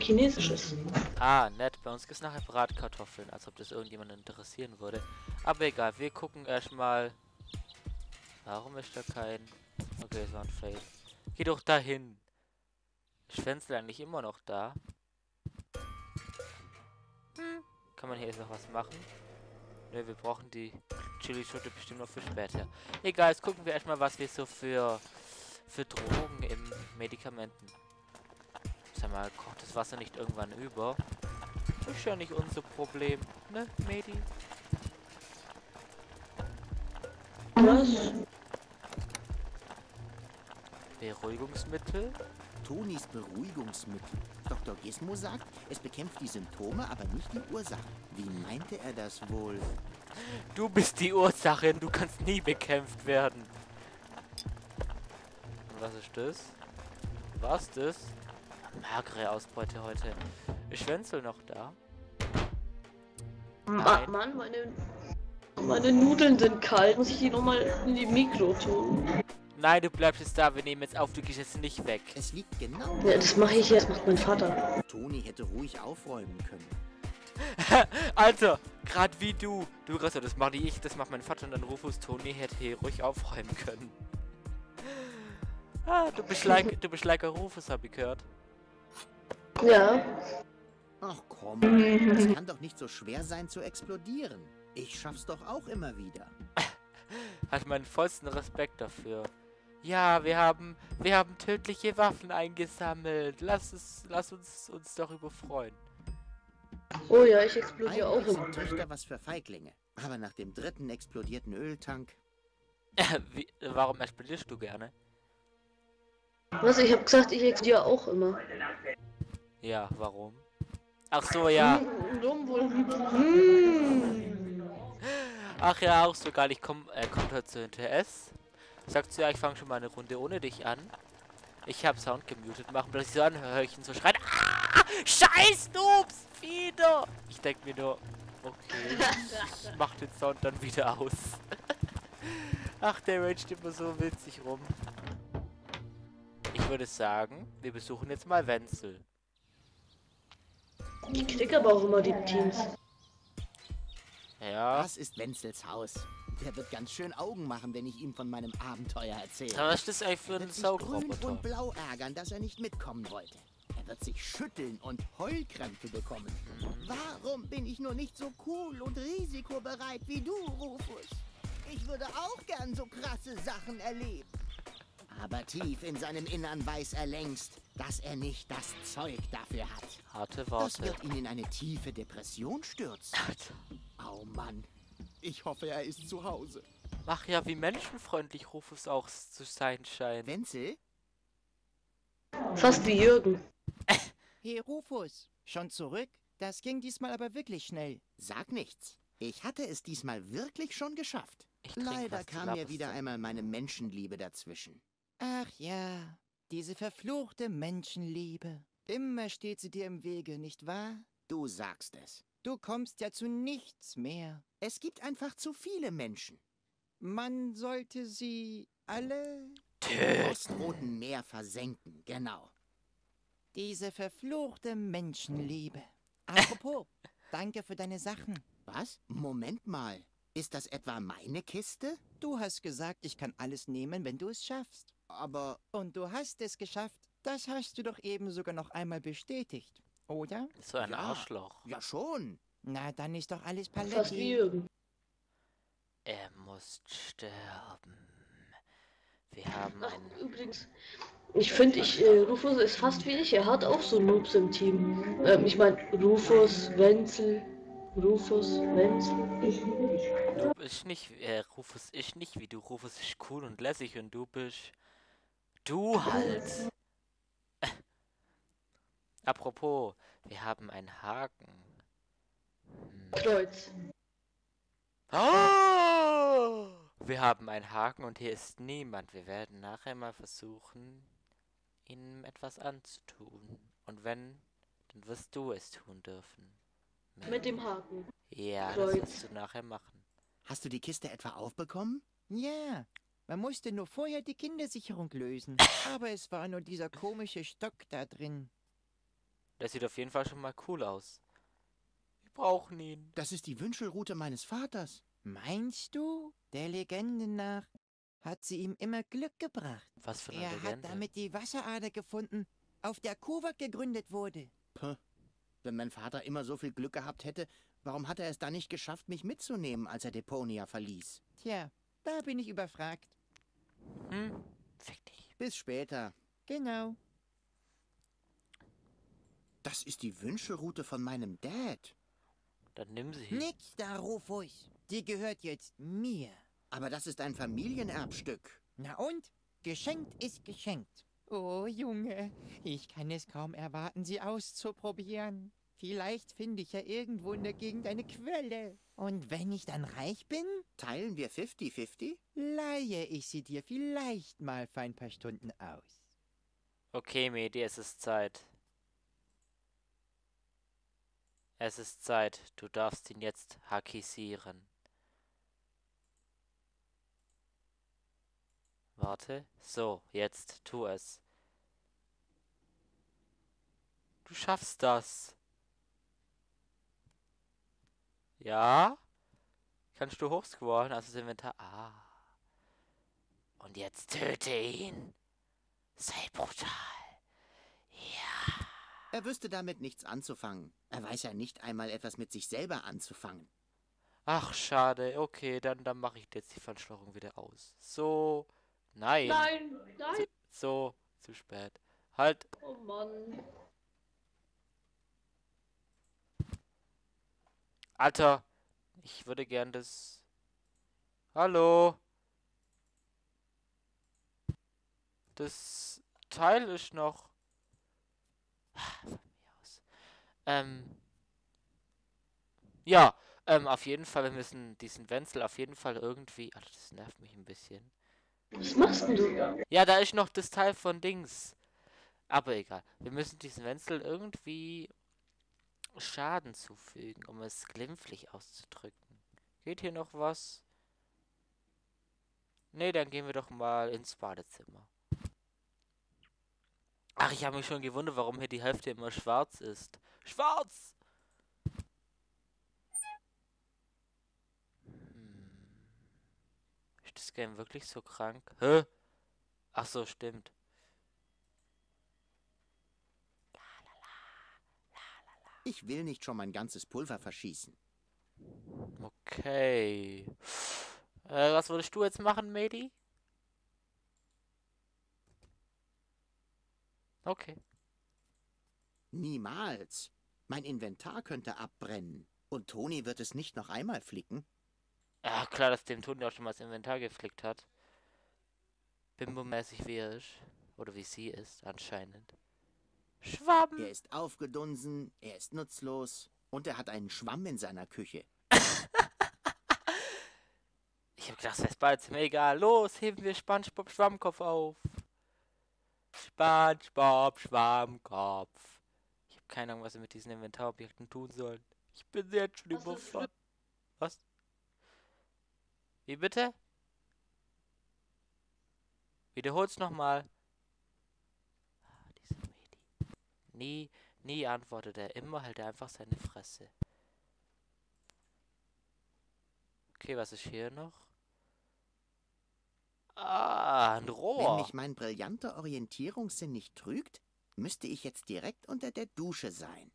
Chinesisches. Ah, nett. Bei uns gibt es nachher Bratkartoffeln, als ob das irgendjemanden interessieren würde. Aber egal, wir gucken erstmal. Warum ist da kein... Okay, es war ein Fail. Geh doch dahin. Ist Fenster eigentlich immer noch da? Kann man hier jetzt noch was machen? Ne, wir brauchen die Chili-Schote bestimmt noch für später. Egal, jetzt gucken wir erstmal, was wir so für Drogen im Medikamenten. Sag mal, kocht das Wasser nicht irgendwann über? Ist ja nicht unser Problem, ne, Medi? Was? Beruhigungsmittel? Tonis Beruhigungsmittel. Dr. Gizmo sagt, es bekämpft die Symptome, aber nicht die Ursache. Wie meinte er das wohl? Du bist die Ursache, du kannst nie bekämpft werden. Und was ist das? Was das? Magere Ausbeute heute. Ist Schwänzel noch da? Nein. Mann, meine Nudeln sind kalt. Muss ich die nochmal in die Mikro tun? Nein, du bleibst jetzt da, wir nehmen jetzt auf, du gehst jetzt nicht weg. Es liegt genau. Ja, das mache ich jetzt, macht mein Vater. Toni hätte ruhig aufräumen können. Alter, gerade wie du. Du sagst, das mache ich, das macht mein Vater und dann Rufus. Toni hätte hier ruhig aufräumen können. Ah, du bist like a Rufus, hab ich gehört. Ja. Ach komm, es kann doch nicht so schwer sein zu explodieren. Ich schaff's doch auch immer wieder. Hat meinen vollsten Respekt dafür. Ja, wir haben tödliche Waffen eingesammelt. Lass uns darüber freuen. Oh ja, ich explodiere auch Eigentlich immer. sind Töchter was für Feiglinge. Aber nach dem dritten explodierten Öltank... Warum explodierst du gerne? Was? Ich habe gesagt, ich explodiere auch immer. Ja, warum? Ach so, ja. Ach ja, auch so geil. Kommt heute zu NTS. Sagt sie, ja, ich fange schon mal eine Runde ohne dich an. Ich habe Sound gemutet, machen plötzlich so an, höre ich ihn so schreien. Ah, scheiß Noobs, wieder! Ich denke mir nur, okay, ich mach den Sound dann wieder aus. Ach, der raged immer so witzig rum. Ich würde sagen, wir besuchen jetzt mal Wenzel. Ich krieg aber auch immer die Teams. Ja. Das ist Wenzels Haus. Der wird ganz schön Augen machen, wenn ich ihm von meinem Abenteuer erzähle. Was ist das eigentlich für Er ein wird sich grün Saugroboter? und blau ärgern, dass er nicht mitkommen wollte. Er wird sich schütteln und Heulkrämpfe bekommen. Warum bin ich nur nicht so cool und risikobereit wie du, Rufus? Ich würde auch gern so krasse Sachen erleben. Aber tief in seinem Innern weiß er längst, dass er nicht das Zeug dafür hat. Harte Das Worte. wird ihn in eine tiefe Depression stürzen. Alter. Oh Mann, ich hoffe, er ist zu Hause. Ach ja, wie menschenfreundlich Rufus auch zu sein scheint. Wenzel? Fast wie Jürgen. Hey Rufus, schon zurück? Das ging diesmal aber wirklich schnell. Sag nichts. Ich hatte es diesmal wirklich schon geschafft. Ich trink Leider was, du kam mir laberst wieder so. einmal meine Menschenliebe dazwischen. Ach ja, diese verfluchte Menschenliebe. Immer steht sie dir im Wege, nicht wahr? Du sagst es. Du kommst ja zu nichts mehr. Es gibt einfach zu viele Menschen. Man sollte sie alle... Im Ostroten Meer versenken, genau. Diese verfluchte Menschenliebe. Apropos, danke für deine Sachen. Was? Moment mal. Ist das etwa meine Kiste? Du hast gesagt, ich kann alles nehmen, wenn du es schaffst. Aber Und du hast es geschafft. Das hast du doch eben sogar noch einmal bestätigt, oder? So ein ja, Arschloch. Ja schon. Na, dann ist doch alles Fast wie Paletti. Jürgen. Er muss sterben. Wir haben Ach, einen... übrigens, ich finde, Rufus ist fast wie ich. Er hat auch so Noobs im Team. Ich meine, Rufus, Wenzel. Rufus, Wenzel. Rufus ist nicht wie du. Rufus ist cool und lässig und du bist... Du halt. Apropos, wir haben einen Haken. Kreuz. Oh! Wir haben einen Haken und hier ist niemand. Wir werden nachher mal versuchen, ihm etwas anzutun. Und wenn, dann wirst du es tun dürfen. Mit dem Haken. Ja, Kreuz. das wirst du nachher machen. Hast du die Kiste etwa aufbekommen? Ja, man musste nur vorher die Kindersicherung lösen. Aber es war nur dieser komische Stock da drin. Der sieht auf jeden Fall schon mal cool aus. Wir brauchen ihn. Das ist die Wünschelrute meines Vaters. Meinst du? Der Legende nach hat sie ihm immer Glück gebracht. Was für eine Er hat Legende. damit die Wasserader gefunden, auf der Kuwak gegründet wurde. Puh. Wenn mein Vater immer so viel Glück gehabt hätte, warum hat er es dann nicht geschafft, mich mitzunehmen, als er Deponia verließ? Tja, da bin ich überfragt. Fick dich. Bis später. Genau. Das ist die Wünschelrute von meinem Dad. Dann nimm sie. Nix da, Rufus. Die gehört jetzt mir. Aber das ist ein Familienerbstück. Na und? Geschenkt ist geschenkt. Oh, Junge, ich kann es kaum erwarten, sie auszuprobieren. Vielleicht finde ich ja irgendwo in der Gegend eine Quelle. Und wenn ich dann reich bin, Teilen wir 50-50? leihe ich sie dir vielleicht mal für ein paar Stunden aus. Okay, Medi, es ist Zeit. Es ist Zeit. Du darfst ihn jetzt hakisieren. Warte. So, jetzt tu es. Du schaffst das. Ja? Kannst du hochscrollen? Also das Inventar. Ah. Und jetzt töte ihn. Sei brutal. Ja. Er wüsste damit nichts anzufangen. Er weiß ja nicht einmal etwas mit sich selber anzufangen. Ach, schade. Okay, dann mache ich jetzt die Verschwörung wieder aus. So. Nein. Nein, nein. So. Zu spät. Halt. Oh Mann. Alter. Ich würde gern das... Hallo. Das Teil ist noch... Von mir aus. Ja, auf jeden Fall, wir müssen diesen Wenzel auf jeden Fall irgendwie... Alter, das nervt mich ein bisschen. Was machst denn du? Ja, da ist noch das Teil von Dings. Aber egal. Wir müssen diesen Wenzel irgendwie Schaden zufügen, um es glimpflich auszudrücken. Geht hier noch was? Nee, dann gehen wir doch mal ins Badezimmer. Ach, ich habe mich schon gewundert, warum hier die Hälfte immer schwarz ist. Schwarz! Ist das Game wirklich so krank? Hä? Ach so, stimmt. Ich will nicht schon mein ganzes Pulver verschießen. Okay. Was würdest du jetzt machen, Medi? Okay. Niemals. Mein Inventar könnte abbrennen. Und Toni wird es nicht noch einmal flicken. Ja, klar, dass dem Toni auch schon mal das Inventar geflickt hat. Bimbo-mäßig wie er ist. Oder wie sie ist, anscheinend. Schwamm! Er ist aufgedunsen, er ist nutzlos und er hat einen Schwamm in seiner Küche. Ich hab gedacht, das ist mir egal. Los, heben wir SpongeBob Schwammkopf auf. SpongeBob Schwammkopf. Ich habe keine Ahnung, was wir mit diesen Inventarobjekten tun sollen. Ich bin jetzt schon Das ist überfordert. Was? Wie bitte? Wiederhol's nochmal. Ah, dieser Medi. Nie antwortet er. Immer hält er einfach seine Fresse. Okay, was ist hier noch? Ah, ein Wenn Rohr. mich mein brillanter Orientierungssinn nicht trügt, müsste ich jetzt direkt unter der Dusche sein.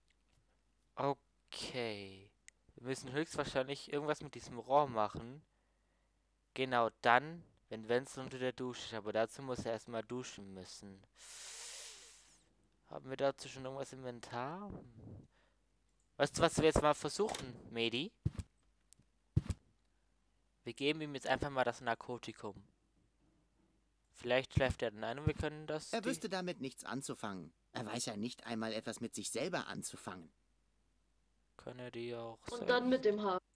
Okay. Wir müssen höchstwahrscheinlich irgendwas mit diesem Rohr machen. Genau dann, wenn Wenzel unter der Dusche ist. Aber dazu muss er erstmal duschen müssen. Haben wir dazu schon irgendwas im Inventar? Weißt du, was wir jetzt mal versuchen, Medi? Wir geben ihm jetzt einfach mal das Narkotikum. Vielleicht schläft er dann ein und wir können das... Er wüsste damit nichts anzufangen. Er weiß ja nicht einmal etwas mit sich selber anzufangen. Können er die auch... Und dann mit dem Haar.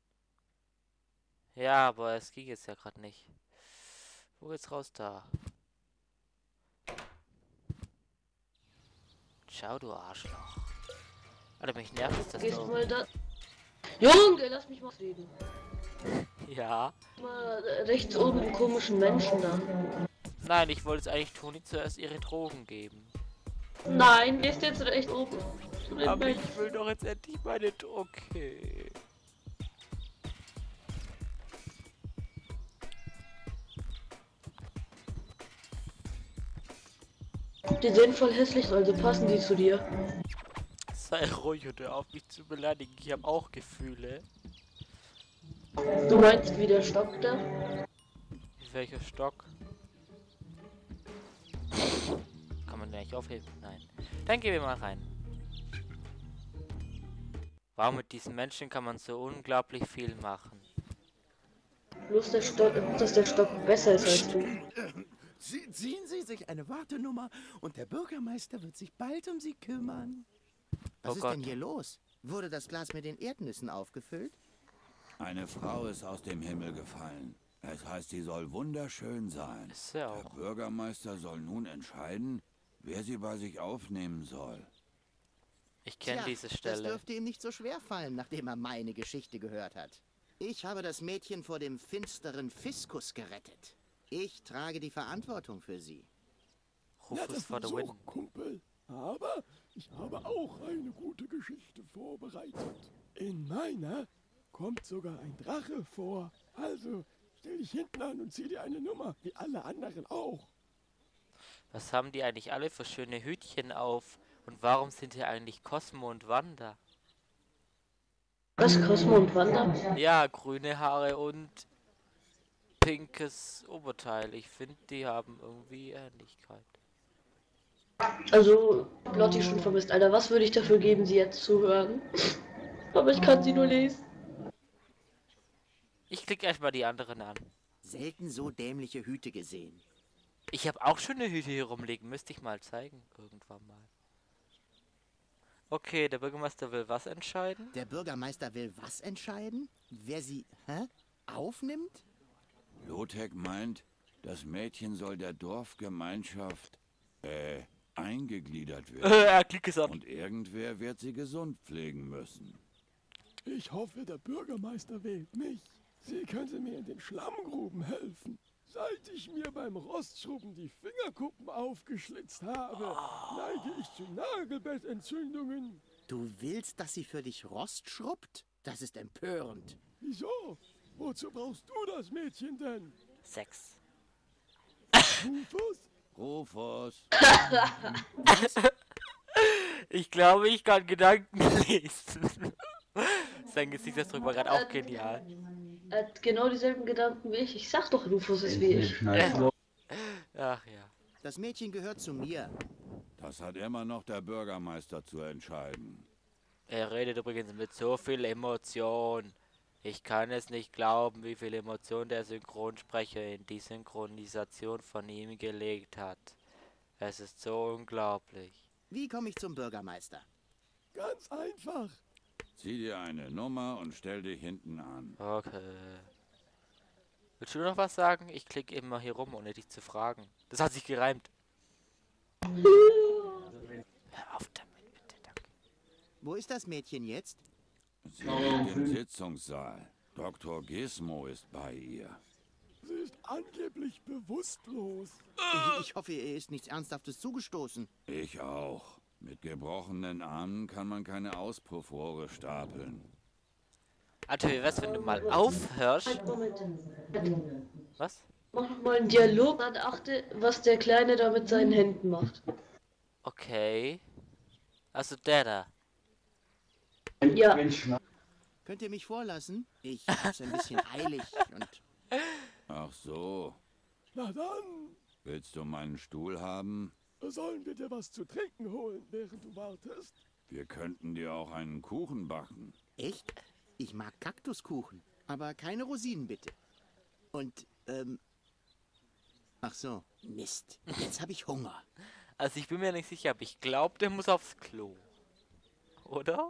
Ja, aber es ging jetzt ja gerade nicht. Wo geht's raus da? Ciao, du Arschloch. Alter, mich nervt das Gehst doch. mal da. Junge, lass mich mal reden. Ja. Mal rechts oben den komischen Menschen da. Nein, ich wollte es eigentlich Toni zuerst ihre Drogen geben. Nein, gehst jetzt recht oben. Zu den Aber Bett. ich will doch jetzt endlich meine... Okay. Die sehen voll hässlich, also passen die zu dir. Sei ruhig und hör auf mich zu beleidigen. Ich habe auch Gefühle. Du meinst wie der Stock da? Welcher Stock? Kann man den nicht aufheben? Nein. Dann gehen wir mal rein. Wow, mit diesen Menschen kann man so unglaublich viel machen. Bloß der Stock, dass der Stock besser ist als du. Ziehen Sie sich eine Wartenummer und der Bürgermeister wird sich bald um Sie kümmern. Was Oh ist Gott. denn hier los? Wurde das Glas mit den Erdnüssen aufgefüllt? Eine Frau ist aus dem Himmel gefallen. Es heißt, sie soll wunderschön sein. Ist ja Der auch. Bürgermeister soll nun entscheiden, wer sie bei sich aufnehmen soll. Ich kenne Tja, diese das Stelle. dürfte ihm nicht so schwer fallen, nachdem er meine Geschichte gehört hat. Ich habe das Mädchen vor dem finsteren Fiskus gerettet. Ich trage die Verantwortung für sie. Rufus for the win. Kumpel. Aber ich habe auch eine gute Geschichte vorbereitet. In meiner kommt sogar ein Drache vor. Also stell dich hinten an und zieh dir eine Nummer, wie alle anderen auch. Was haben die eigentlich alle für schöne Hütchen auf? Und warum sind hier eigentlich Cosmo und Wanda? Was, Cosmo und Wanda? Ja, grüne Haare und pinkes Oberteil. Ich finde, die haben irgendwie Ähnlichkeit. Also, Lotti schon vermisst. Alter, was würde ich dafür geben, sie jetzt zu hören? Aber ich kann sie nur lesen. Ich klicke erstmal die anderen an. Selten so dämliche Hüte gesehen. Ich habe auch schöne Hüte hier rumliegen. Müsste ich mal zeigen. Irgendwann mal. Okay, der Bürgermeister will was entscheiden? Der Bürgermeister will was entscheiden? Wer sie, aufnimmt? Lothek meint, das Mädchen soll der Dorfgemeinschaft, eingegliedert werden. Er klickt es an. Und irgendwer wird sie gesund pflegen müssen. Ich hoffe, der Bürgermeister wählt mich. Sie könnte mir in den Schlammgruben helfen. Seit ich mir beim Rostschrubben die Fingerkuppen aufgeschlitzt habe, neige ich zu Nagelbettentzündungen. Du willst, dass sie für dich Rost schrubbt? Das ist empörend. Wieso? Wozu brauchst du das Mädchen denn? 6. Rufus? Rufus, Ich glaube, ich kann Gedanken lesen. Sein Gesichtsausdruck war gerade auch genial. Er hat genau dieselben Gedanken wie ich. Ich sag doch, Rufus ist wie ich. Ach ja. Das Mädchen gehört zu mir. das hat immer noch der Bürgermeister zu entscheiden. Er redet übrigens mit so viel Emotion. Ich kann es nicht glauben, wie viel Emotion der Synchronsprecher in die Synchronisation von ihm gelegt hat. Es ist so unglaublich. Wie komme ich zum Bürgermeister? Ganz einfach. Zieh dir eine Nummer und stell dich hinten an. Okay. Willst du noch was sagen? Ich klicke immer hier rum, ohne dich zu fragen. Das hat sich gereimt. Hör auf damit, bitte, danke. Wo ist das Mädchen jetzt? Sie liegt im Sitzungssaal. Dr. Gizmo ist bei ihr. Sie ist angeblich bewusstlos. Ich hoffe, ihr ist nichts Ernsthaftes zugestoßen. Ich auch. Mit gebrochenen Armen kann man keine Auspuffrohre stapeln. Alter, wie wär's, wenn du mal aufhörst? Halt, Moment. Was? Mach noch mal einen Dialog und achte, was der Kleine da mit seinen Händen macht. Okay. Also der da. Ja, Könnt ihr mich vorlassen? Ich hab's ein bisschen eilig und... Ach so. Na dann, Willst du meinen Stuhl haben? sollen wir dir was zu trinken holen, während du wartest? Wir könnten dir auch einen Kuchen backen. Echt? Ich mag Kaktuskuchen, aber keine Rosinen bitte. Und, Ach so, Mist. Jetzt habe ich Hunger. Also ich bin mir nicht sicher, aber ich glaube, der muss aufs Klo. Oder?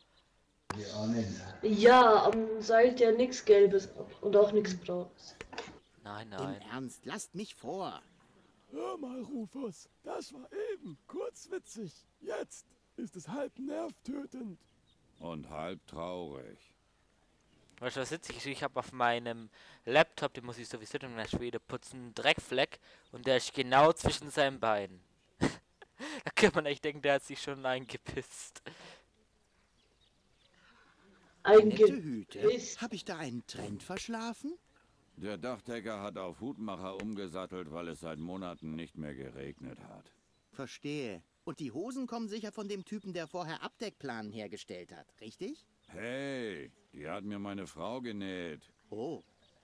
ja, am Seil ja nichts Gelbes ab und auch nichts Braunes. Nein, Im nein. Ernst, lasst mich vor. Hör mal, Rufus, das war eben kurzwitzig. Jetzt ist es halb nervtötend. Und halb traurig. Weißt du, was witzig ist? Ich habe auf meinem Laptop, den muss ich sowieso in der Schwede putzen, einen Dreckfleck und der ist genau zwischen seinen Beinen. Da kann man echt denken, der hat sich schon eingepisst. Nette Hüte. Eingepisst. Habe ich da einen Trend verschlafen? Der Dachdecker hat auf Hutmacher umgesattelt, weil es seit Monaten nicht mehr geregnet hat. Verstehe. Und die Hosen kommen sicher von dem Typen, der vorher Abdeckplanen hergestellt hat, richtig? Hey, die hat mir meine Frau genäht. Oh.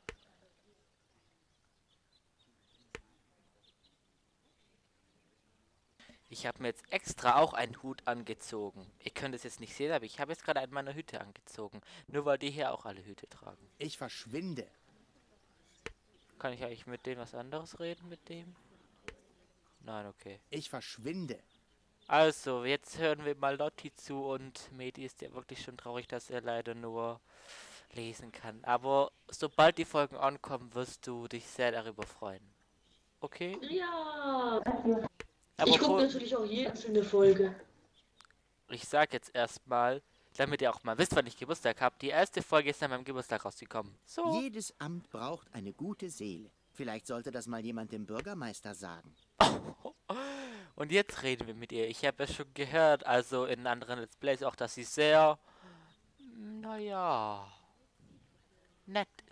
Ich habe mir jetzt extra auch einen Hut angezogen. Ihr könnt es jetzt nicht sehen, aber ich habe jetzt gerade einen meiner Hüte angezogen. Nur weil die hier auch alle Hüte tragen. Ich verschwinde. Kann ich eigentlich mit denen was anderes reden, mit dem? Nein, okay. Ich verschwinde. Also, jetzt hören wir mal Lotti zu und Medi ist ja wirklich schon traurig, dass er leider nur lesen kann. Aber sobald die Folgen ankommen, wirst du dich sehr darüber freuen. Okay? Ja. Aber Ich gucke natürlich auch jede einzelne Folge. ich sag jetzt erstmal, damit ihr auch mal wisst, wann ich Geburtstag habe. Die erste Folge ist an meinem Geburtstag rausgekommen. So. Jedes Amt braucht eine gute Seele. Vielleicht sollte das mal jemand dem Bürgermeister sagen. Und jetzt reden wir mit ihr. Ich habe es schon gehört, also in anderen Let's Plays auch, dass sie sehr, naja, nett